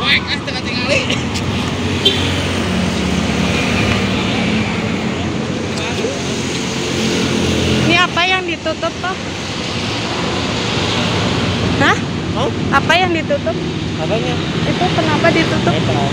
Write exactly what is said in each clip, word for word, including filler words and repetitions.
cuek ah tengah tinggali. Ini apa yang ditutup toh? Hah? Oh? Apa yang ditutup? Apanya? Itu kenapa ditutup? Eh, tahu.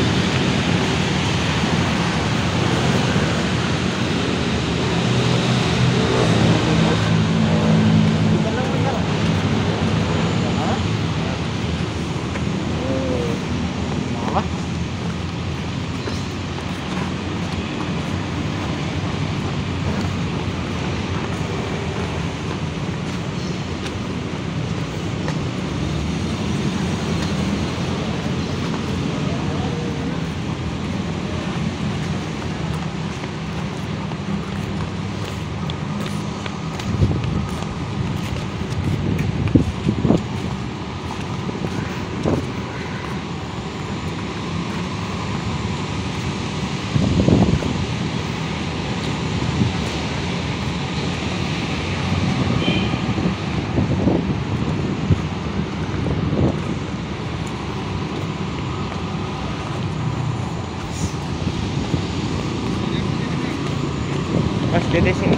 Mas Dede sini.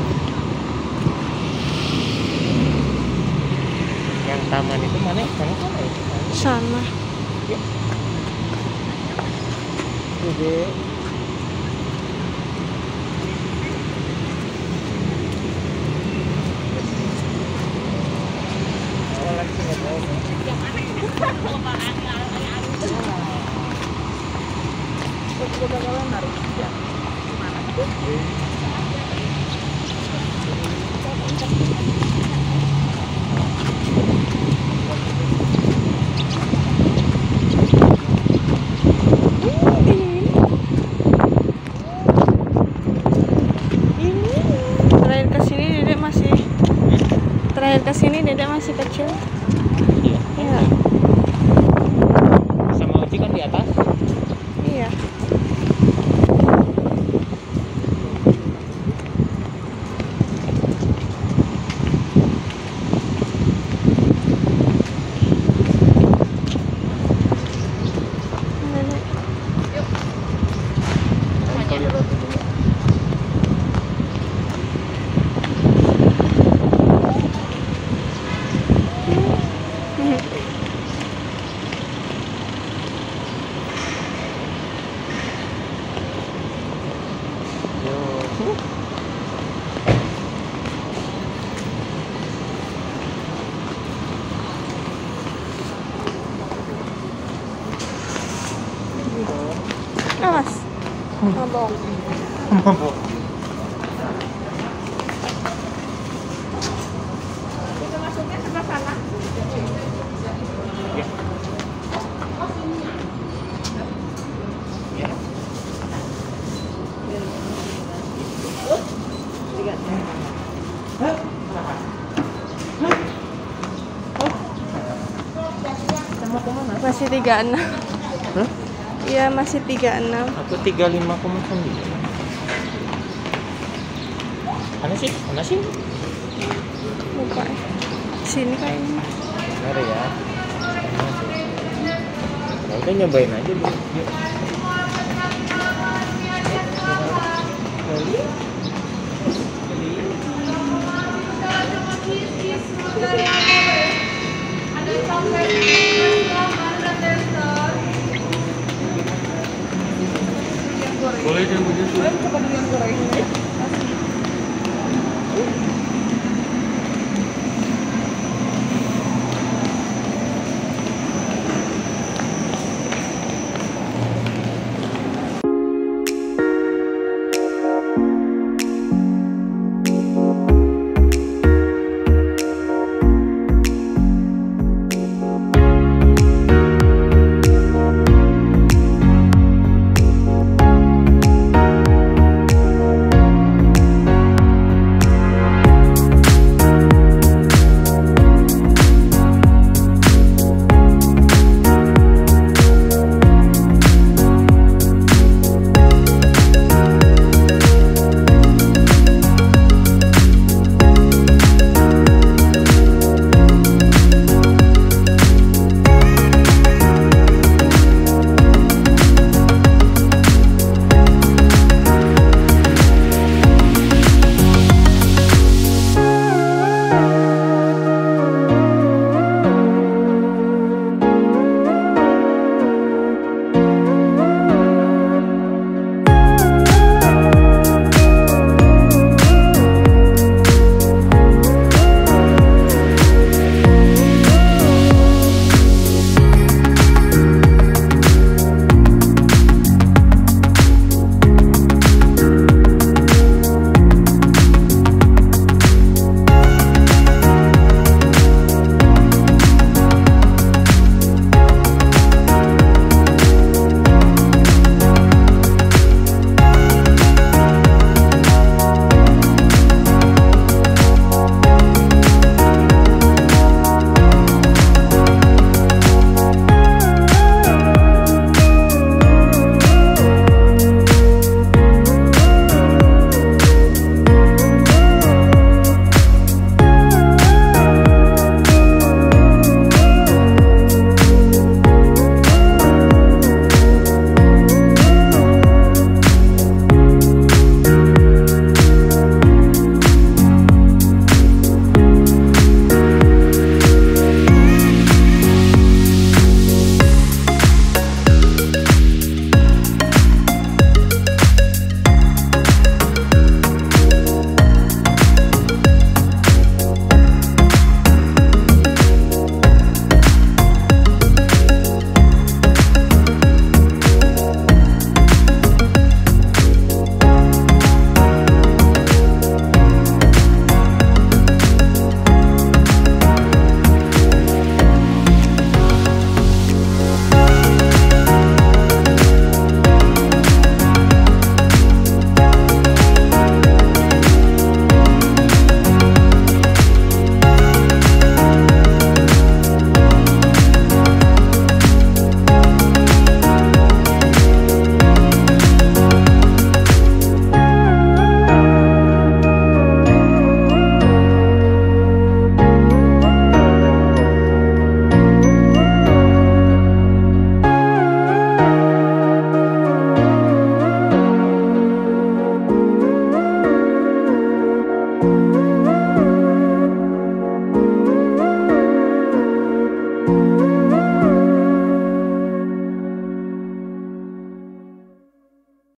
Yang taman itu mana? Mana sana ya? Sana. Ya. Dede. Oh, lagi nggak tahu. Terakhir kesini Dedek masih Terakhir kesini Dedek masih kecil. Iya. Iya. Sama Uci kan di atas. Iya. Dedek. Awas. Mabok. Mabok. Itu masuknya sebelah sana. Ya. Ya. Masih tiga puluh enam. Hah? Iya, masih tiga puluh enam. Aku tiga puluh lima koma sembilan. Mana sih? Mana sih? Lupa. Sini kayaknya. Benar ya. Mana sih? Ya udah nyobain aja dulu. Yuk. Beli. Boleh dan begitu. Coba dulu yang goreng.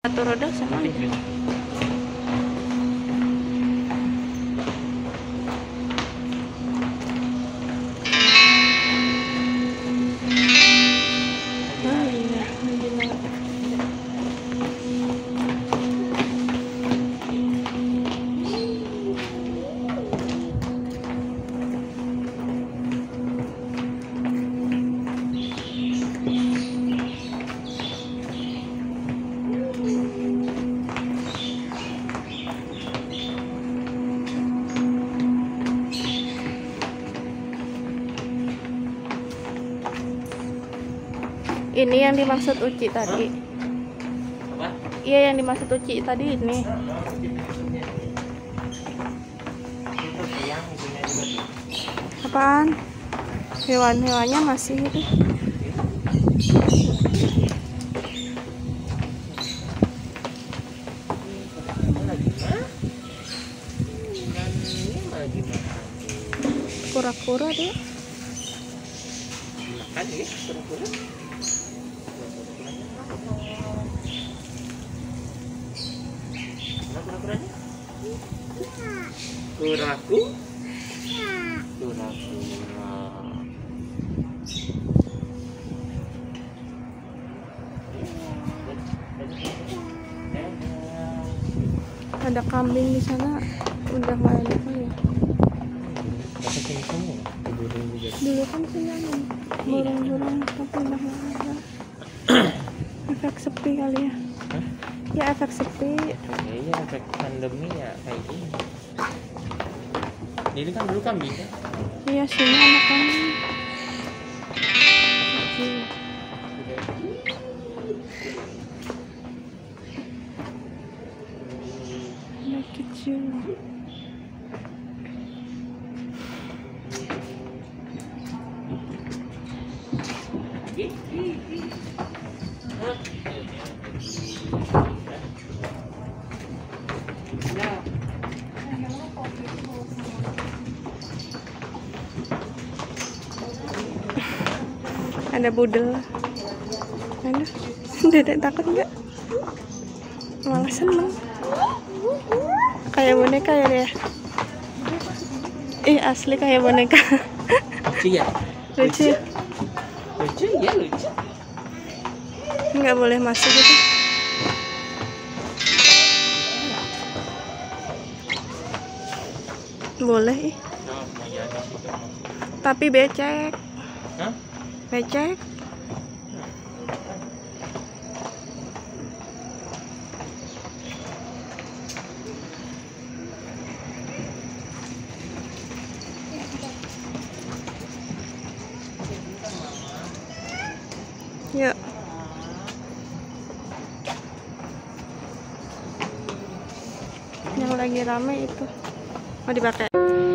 Satu roda sama aja. Oh iya, lagi lewat. Ini yang dimaksud Uci tadi. Apa? Iya, yang dimaksud Uci tadi ini. Apaan? Hewan-hewannya masih itu. Kura-kura deh. Makan ya, kura-kura. Kura-kuranya? Kuraku? Kura-kura. Ada kambing di sana. Udah nggak ada ya. Dapat sini semua. Burung juga. Dulu kan sini ada burung-burung, tapi udah nggak ada. Efek sepi kali ya. Hah? Ya efek sepi. Iya, efek pandemi ya kayak gini. Ini kan dulu kambing kan? Iya, sini ada kambing. Kecil. Ada kecil. Ada budel. Aduh, Dedek takut nggak? Malah seneng. Kayak boneka ya dia. Ih, asli kayak boneka. Lucu ya? Lucu. Lucu ya, lucu. Nggak boleh masuk gitu. Boleh ih. Oh, mau jadi situ. Tapi becek. Hah? Becek. Yuk. Yang lagi rame itu mau dipakai.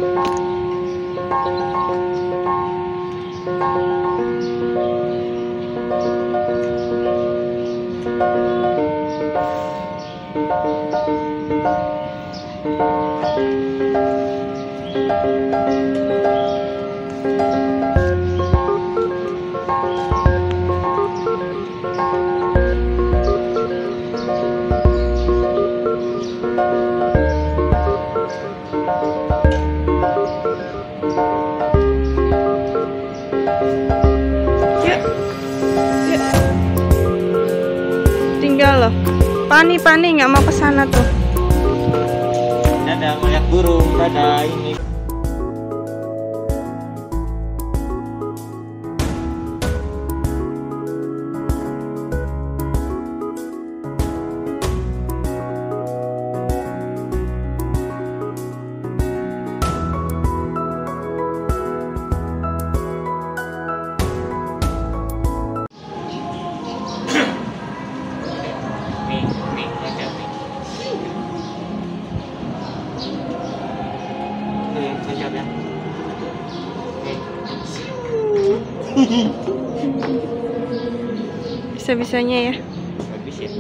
Tinggal loh. Pani Pani nggak mau ke sana tuh. Dadah, ngeliat burung, dadah ini. Nih, nih, ngajak nih. Nih, ngajak ya. Nih. Bisa-bisanya ya. Bagus ya.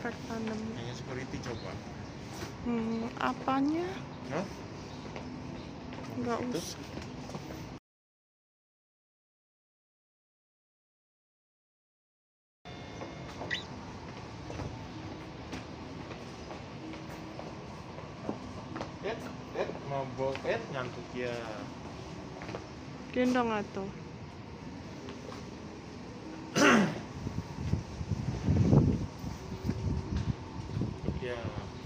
efek pandemi. Hanya security coba. Hmm, apanya? Hah? Nggak Itu? usah. Ed, Ed, mau bawa Ed ngantuk ya. Gendong atuh. Ya.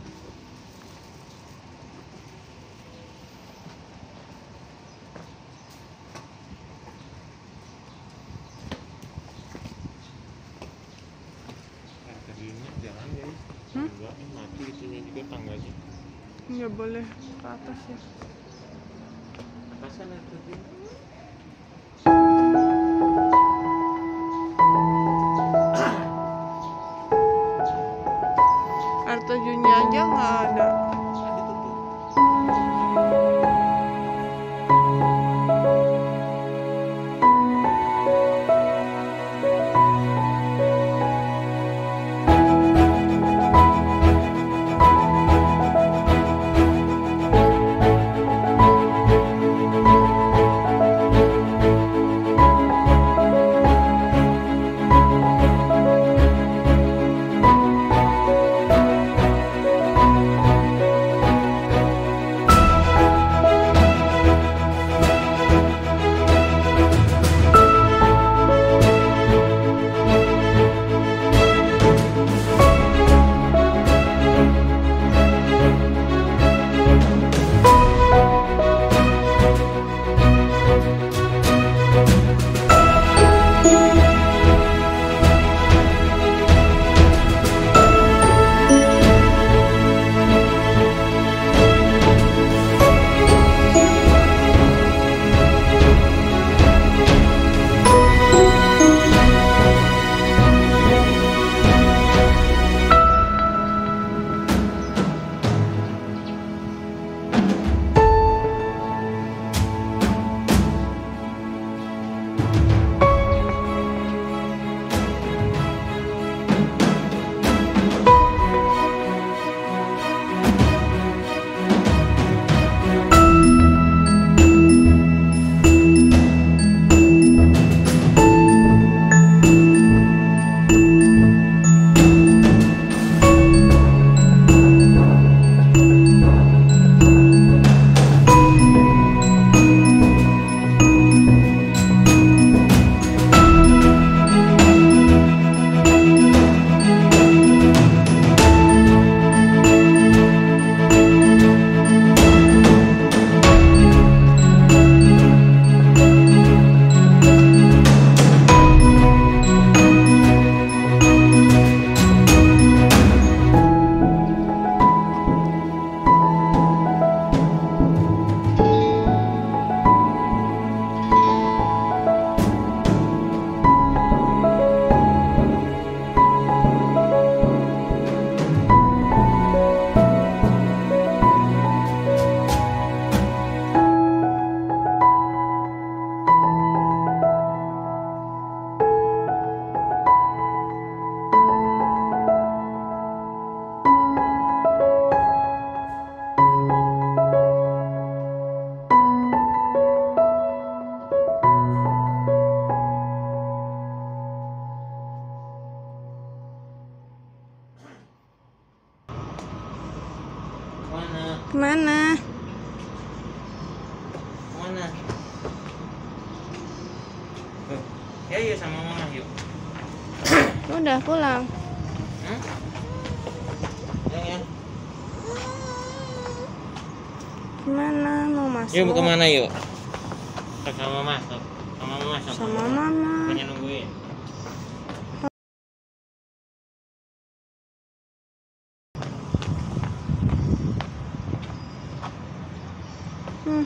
Nah, tadinya jangan guys. Hmm? Enggak, mati itunya juga tangganya. Nggak boleh ke atas ya. Atasan itu dia. Air terjunnya aja nggak ada. Nah, ditutup. Kemana? Mana? Tuh. Ya yuk sama mama yuk. Udah pulang. Hmm? Ya ya. Kemana? Mau masuk? Yuk kemana yuk? Sama mama, sama mama, sama, Sama mama. Bukannya nungguin. Hmm.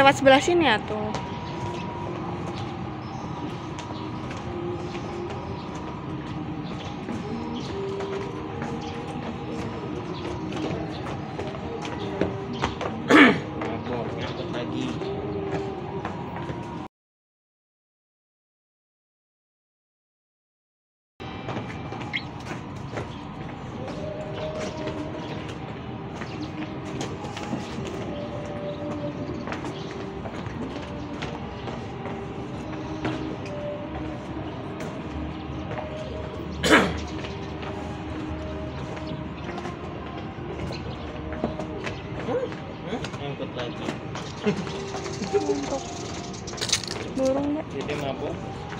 lewat sebelah sini ya tuh. Mabok, nyangkut lagi. Nyangkut lagi. Untuk burung nggak? Jadi mabok.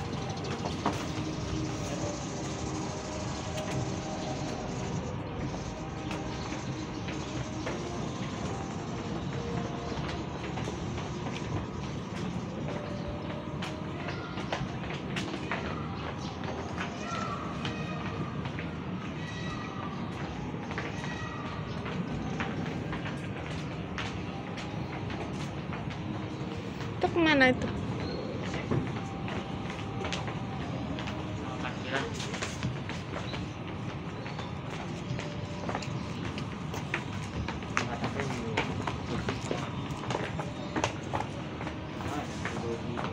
Itu kemana itu? Parkiran. Matanya dulu. Ah, dulu.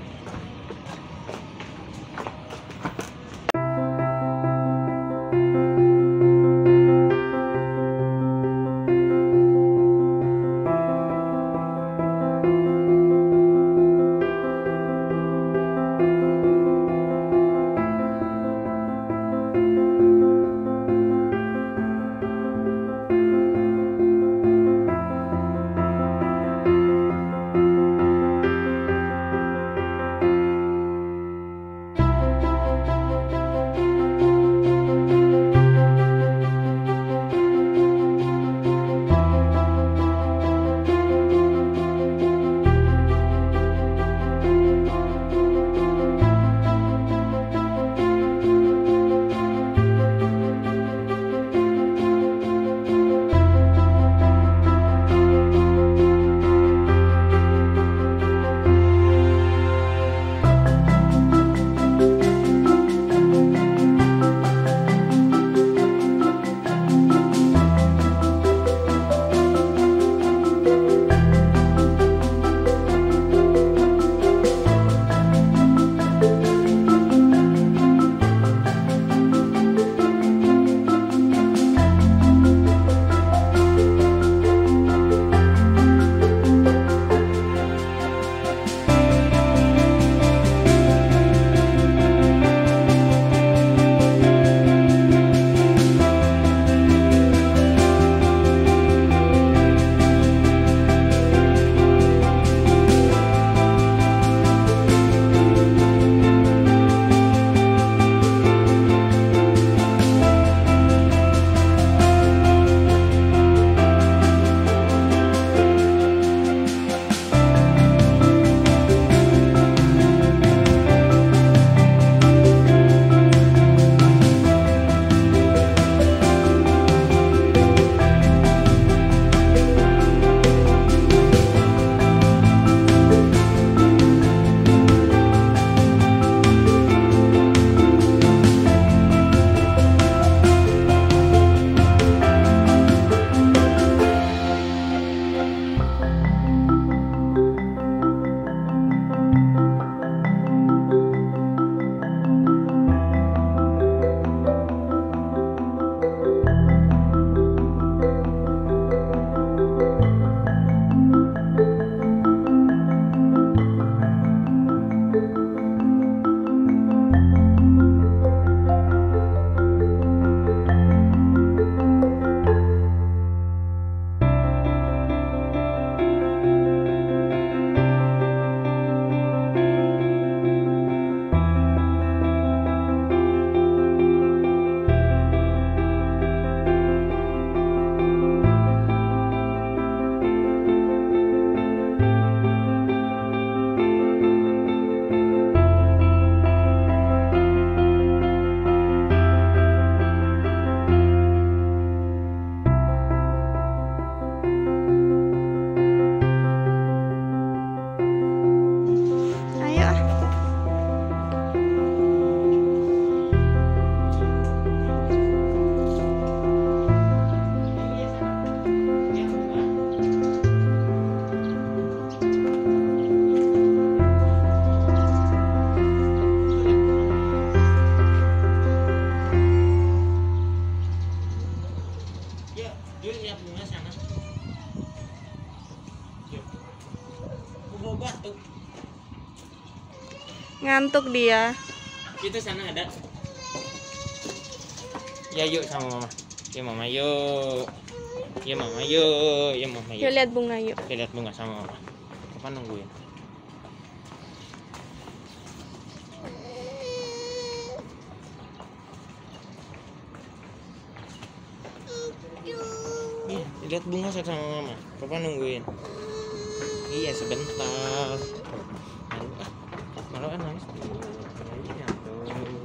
ngantuk dia. Itu sana ada. Ya yuk sama mama. Ya mama yuk. Ya mama yuk. Ya mama yuk. Yuk lihat bunga yuk. Kita lihat bunga sama mama. Kapan nungguin? Iya, lihat bunga sama mama. Kapan nungguin? Iya sebentar. Malu ah, malu kan nangis. Iya tuh.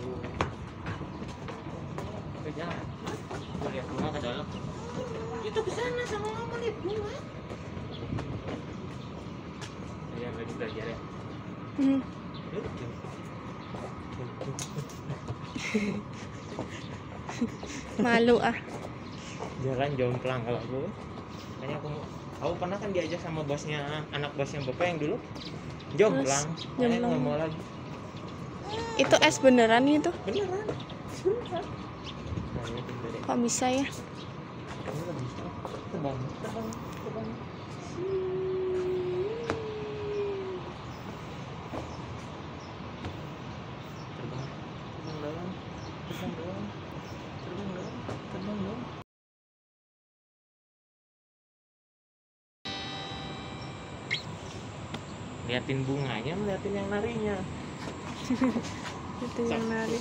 Ke jalan. Gua lihat bunga ke dalam. Itu ke sana sama mama lihat bunga. Ya lagi belajar ya. Hmm. Malu ah. Jalan jomplang kalau aku. Makanya aku aku pernah kan diajak sama bosnya, anak bosnya bapak yang dulu jomplang. Makanya jomplang. nggak mau lagi. Itu es beneran itu? Beneran. Beneran. Kok bisa ya? Kamu nggak bisa. Terbang, terbang, terbang. Terbang, terbang dalam, terbang dalam, terbang dalam, terbang dalam. Liatin bunganya, liatin yang larinya. Itu yang nari.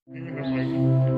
Ini minum lagi.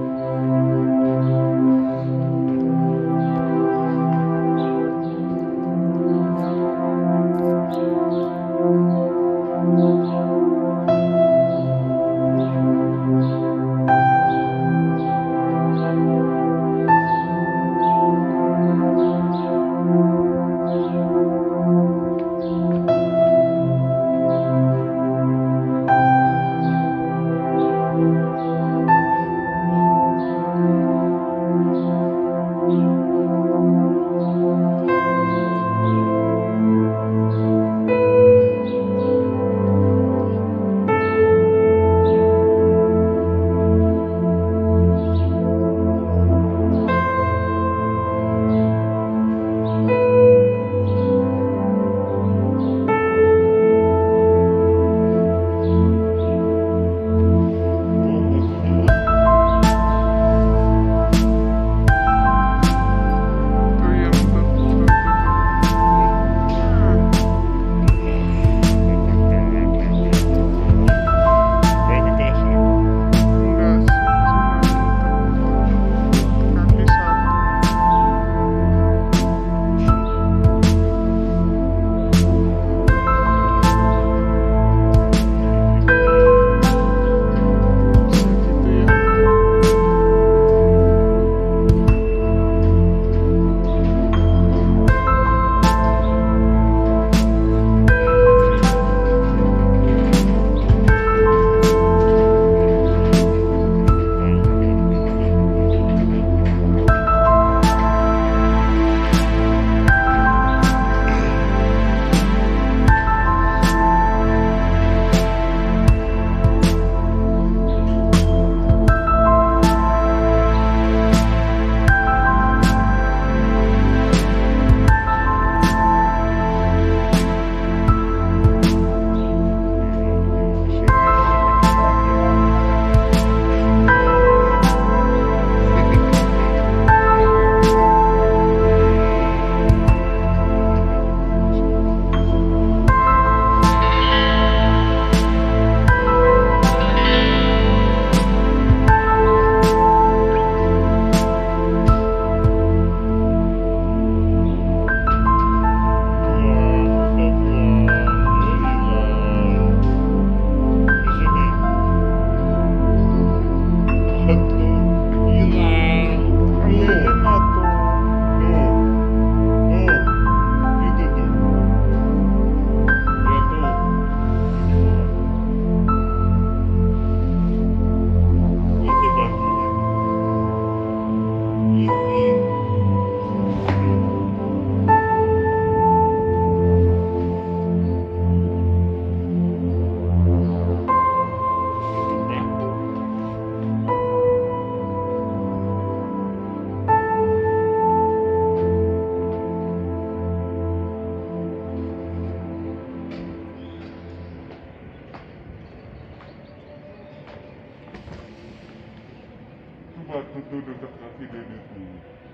Batu tuh dekat kaki Dede tuh.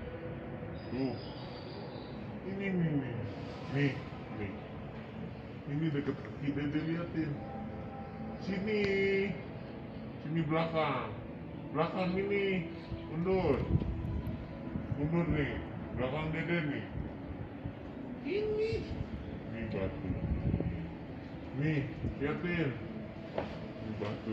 Tuh. Ini nih nih. Nih, nih. Ini dekat kaki Dede, liatin. Sini. Sini belakang. Belakang ini. Mundur. Mundur nih. Belakang Dede nih. Ini. Ini batu. Nih, liatin. Ini batu.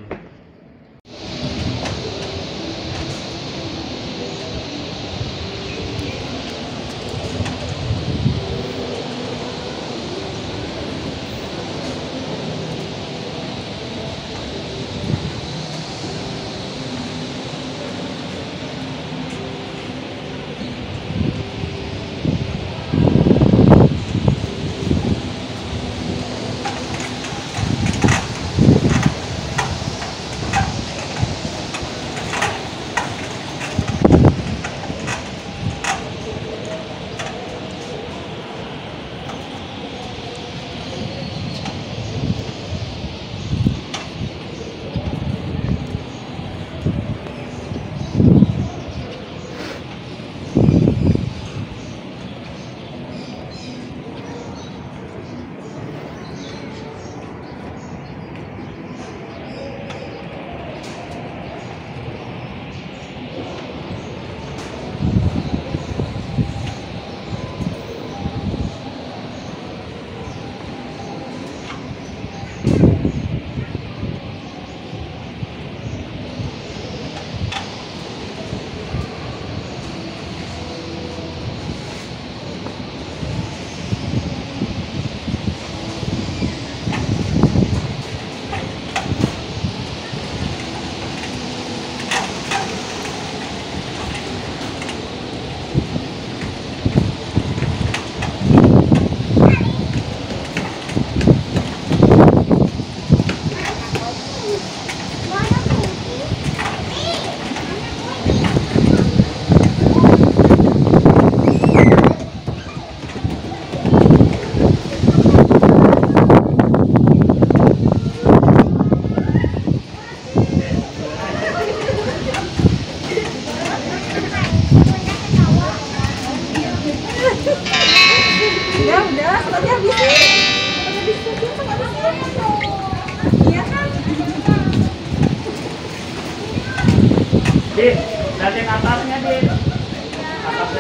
Dit, liatin atasnya, Dit. Atasnya.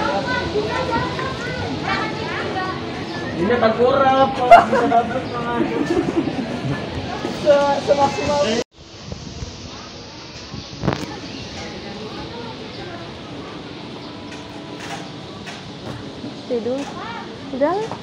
Ini tengkurap, kalau bisa dapet mah. Se- Semaksimal. Tidur. Udah.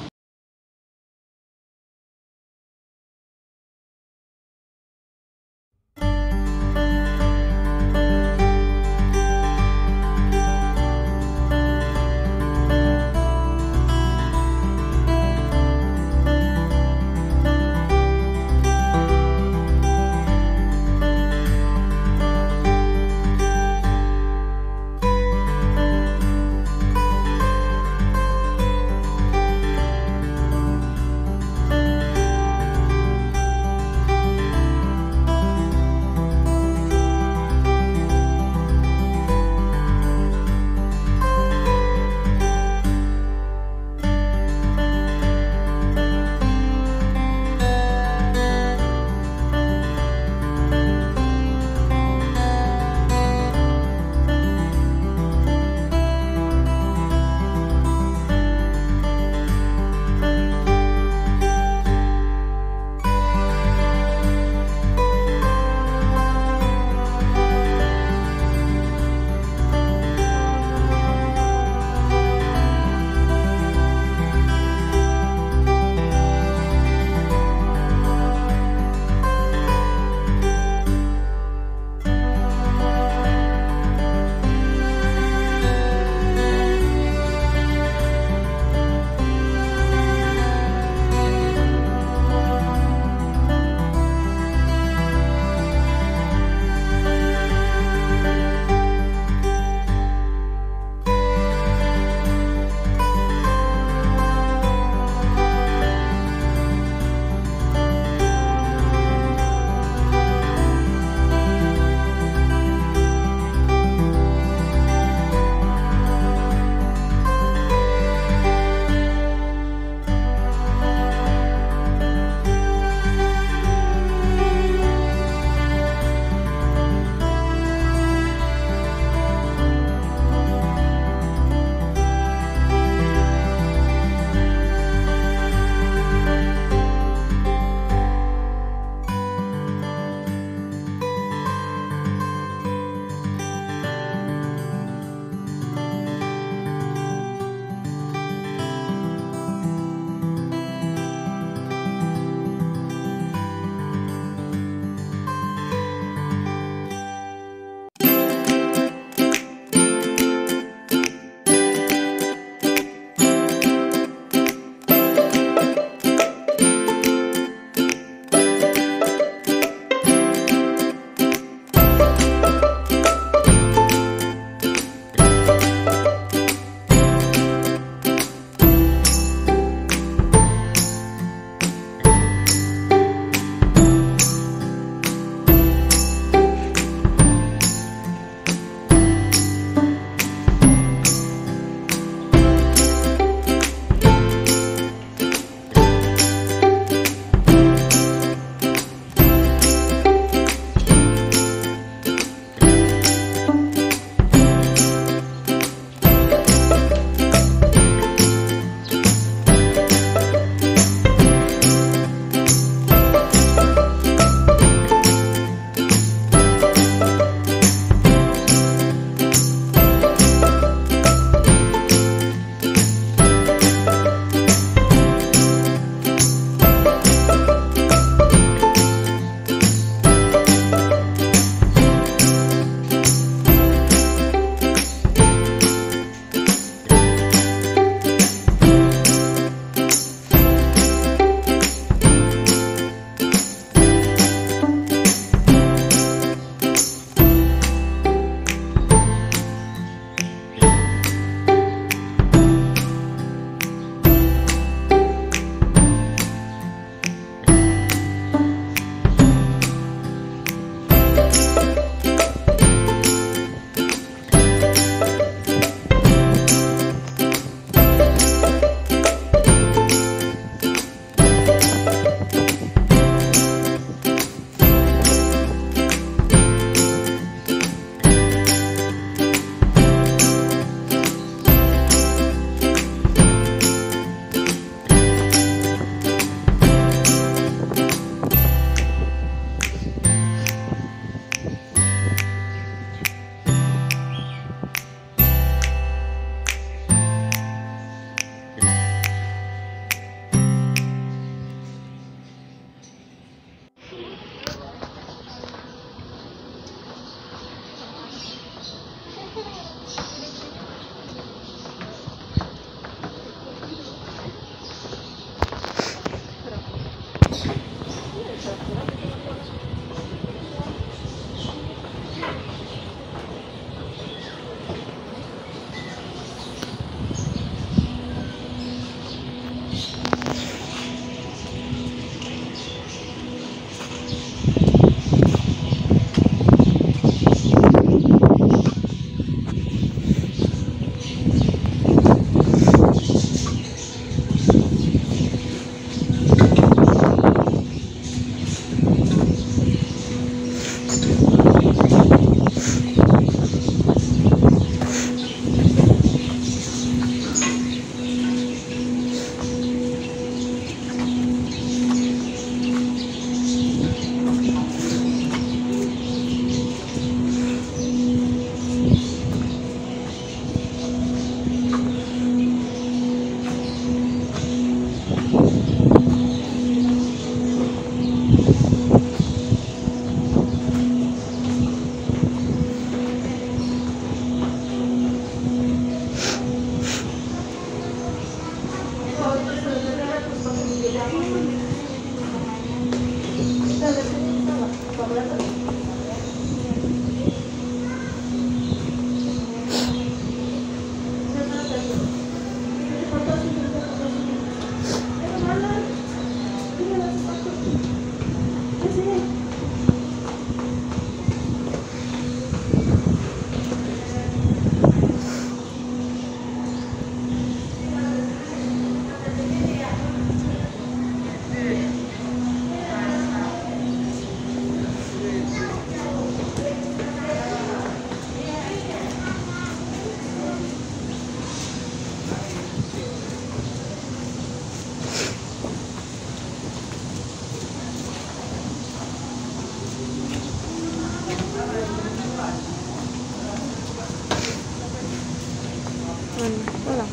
Mana? Ulang.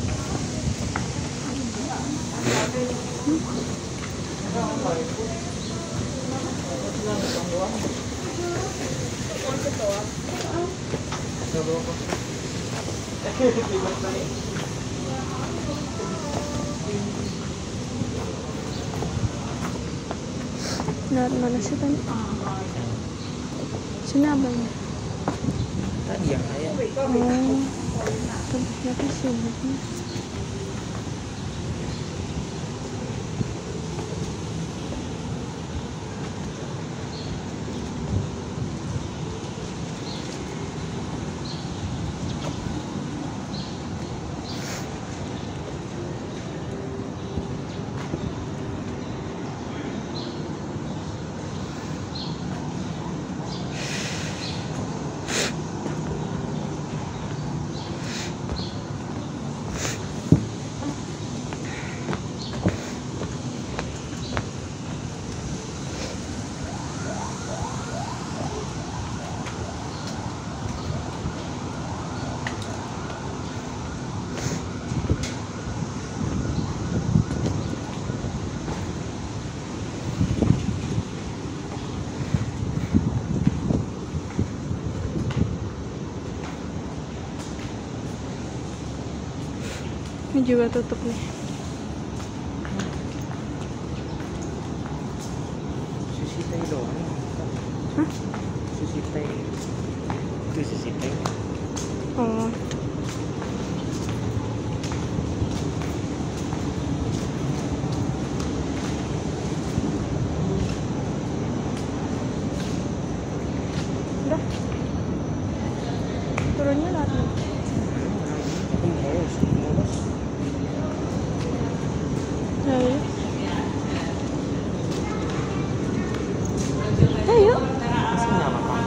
Nah, mana sih tadi? Sini abangnya. Tadi yang ayam. Oh, tempatnya ke sini. Ini juga tutup nih. Sushi teh doang. Hah? Sushi teh. Itu sushi teh. Oh. Udah. Turunnya lagi. Aku mau mau Ya, ya. Ayo. Sini apa Pak?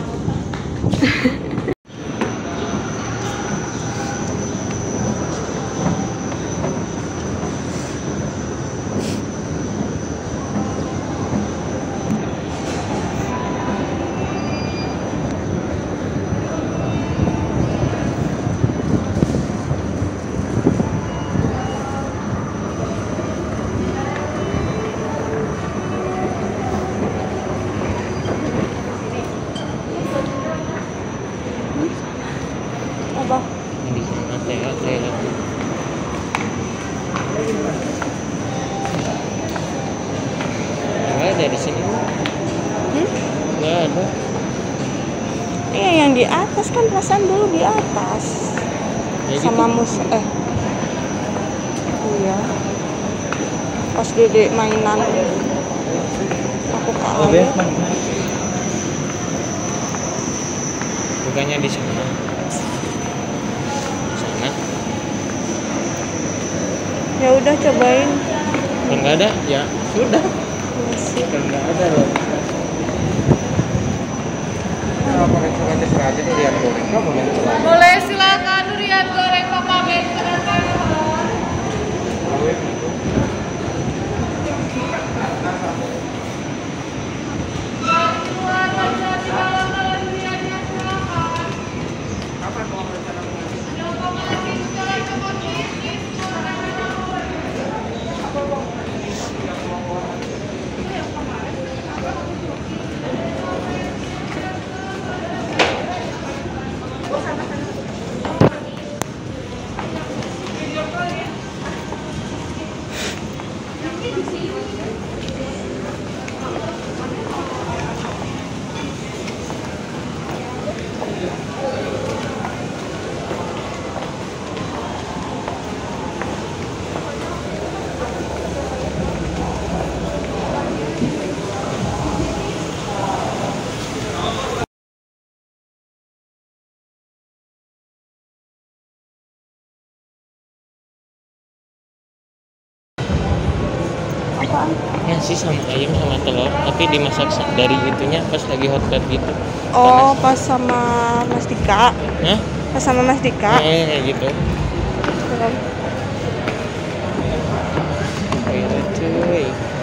Apa? Di sana teh teh. Enggak ada di sini. Hmm? Enggak ada. Iya, yang di atas kan perasaan dulu di atas. Ya, Sama gitu. mus eh. Iya. Pas Dede mainan. Aku Oh, kaget. Bukannya di sana. Sana. Ya udah cobain. Kalau nggak ada, ya sudah. Masih. Kalau nggak ada loh. Nah, pakai celana terserah aja durian goreng. Kamu mau celana? Boleh silakan durian goreng Papa Ben silakan. Keluar aja di dalam kalau duriannya silakan. Ada apa lagi sekarang kemudian? Apaan? Ya sih sama ayam sama telur, tapi dimasak sa- dari itunya pas lagi hot plate gitu. Oh, pas sama Mas Dika. Hah? Pas sama Mas Dika. Eh, kayak gitu. Belum. Ayo cuy.